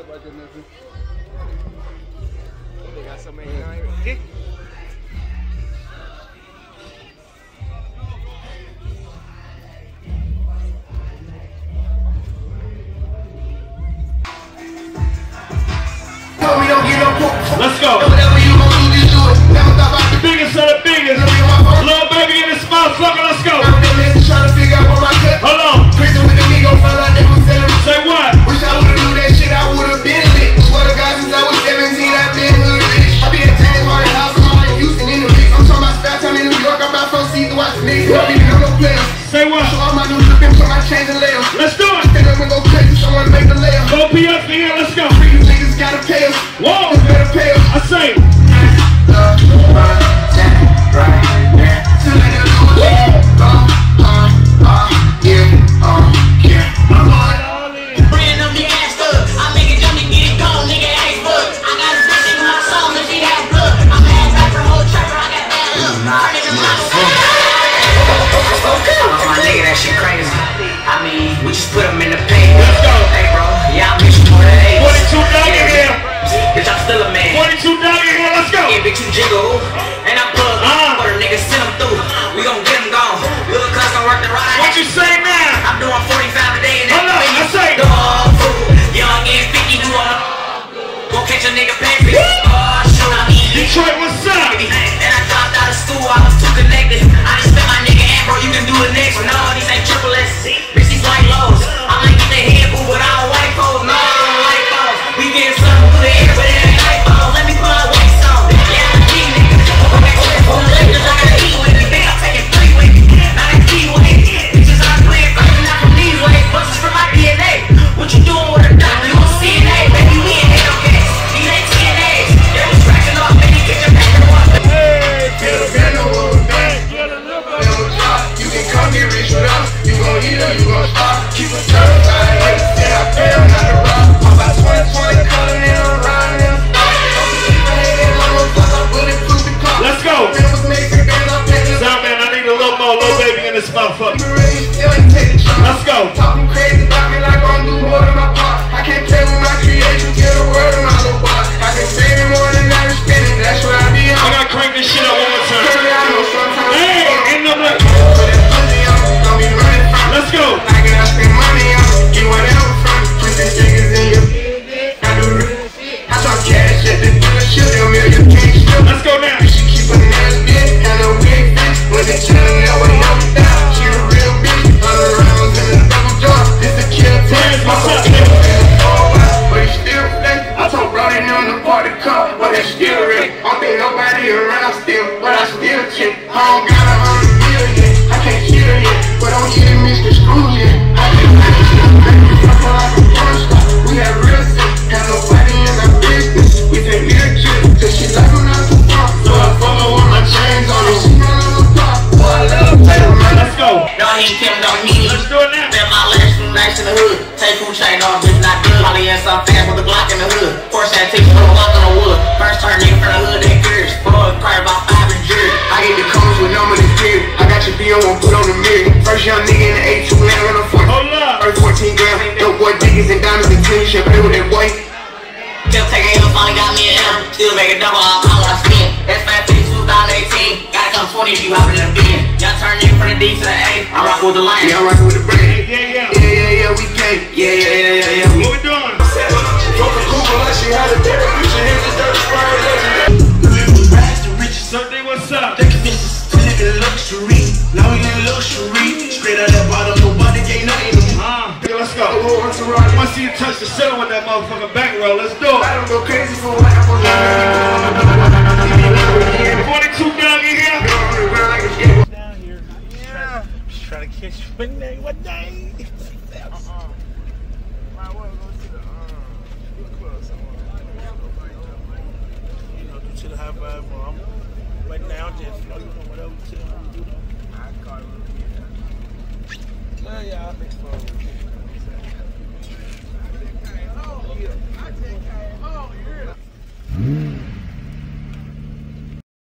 up right there, nephew. They got so many here. Let's go. The biggest of the biggest. Lil Baby in this motherfucker. Let's go. Hold on. Say what? Wish I would've knew that shit, I would've been lit. Swear to God, since I was 17, I've been hood rich. I be at James Harden House, I'm all in Houston in the mix. I'm talking about spare time in New York, I'm about front seats to watch the niggas. I don't even know no players. Say what? So all my new looking, put my chains in layers. Let's do it. Stand up and go crazy, someone make the layers. Go PF here. Let's go. Free you niggas gotta pay us. Whoa. It's better pay us. I say. Put them in the pain. Let's go. Hey bro, yeah, I miss you more than 42 down in here. Bitch, I'm still a man. 42 down in here. Let's go. Yeah, bitch, you jiggle. And I'm plugged. But a nigga send them through. We gon' get them gone. Little cuz gon' work the ride. What you say now? I'm doing 45 a day and hold on, I say. Dog food. Young and 50, do all. Go catch a nigga baby. Oh, shoot, I mean. Detroit, what's up? And I dropped out of school, I was too connected. I just spent my nigga and bro, you can do it next. No, these ain't triple S. Bitch, these white lows. I might get the head boo, but I don't white foes. No, I don't white foes. We getting something through the air, but it ain't white foes. Let me put my weights on. Yeah, I'm a G nigga. On the Lakers, I got a heat with me. Think I'm taking 3 with me. Not a key way. Bitches I'm playing first, not from these ways. Buses from my DNA. What you doing with a doctor? You a CNA? Baby, we in Hellcats. These ain't TNAs. They was scratching off, baby, get your back and walk. You can come get rich with us. You gon' eat or you gon' starve. Keep a certified like that. I fail, not a rock. I'm about 20 color and I'm riding. Let's go. Sound man, I need a little more Lil Baby in this motherfucker. Let's go. Talking crazy about me like I'm do more than my part. I can't play with my creation, get a word in my little bar. I can save it more than I can spend it. That's what I be on. I gotta crank this shit up one more time. Hey, ain't no like. Let's go. I can spend money on get whatever from it. Put the niggas in your I do I talk cash at the dealership, they'll million can't still. Let's go now. She keep a nice bitch and a wig bitch. When they chillin', that way up and down. She a real bitch. 100 rounds in a double jar. This a kill test. What's up? But he still flex. I told Brody on the party cup, but they still ready. I don't think nobody around still, but I still chick. I don't got 100 million. I can't hear yet, but I'm getting Mr. Scrooge yet. I can't I feel like a porn star. We have real sex. Have nobody in our business. We take me a trip, cause she like when I'm too far. So I follow with my chains on it. She got a little pop. Boy, I love Taylor, man. Let's go. No, he ain't Kim, no, he. Let's do it now. Spend my last few nights in the hood. Take food chain on, bitch, not good. Molly and some fast with the Glock in the hood. Force that takes a little lock on the wood. First turn nigga from the hood, they curious. Boy, cry about 5 and jury. I get the cones with no money clear. I got your bill, won't put on the mirror. First young nigga in the A2 land on the 40. Hold up. First 14 grams. Dope boy diggies and diamonds and clean shit. Play with that boy. Still taking L, finally got me an M. Still make a double, I'll call when I spin. That's 550 2018. Gotta come 20 if you hoppin' in the bin. Y'all turn in from the D to the A. I'm rockin' with the lion. Yeah, I'm rockin' with the brain. Yeah, we came. Yeah. What we doing? Broke a Google like she had a dare. You should hit the dirty square legend. Sunday, what's up? Take a business to live in luxury. Now we in luxury. Straight out that bottom, nobody gave nothing to me. Yeah, let's go. I want to see you touch the center with that motherfucking back roll. Let's do it. I don't go crazy for what I'm gonna 42 down in here. Down here. Yeah. Just trying to catch you one day. Might well go to the club somewhere. You know, do to the high five. Well, I'm right now, just, you know, whatever you tell me to do, though. I call it a little bit. Yeah, I think so.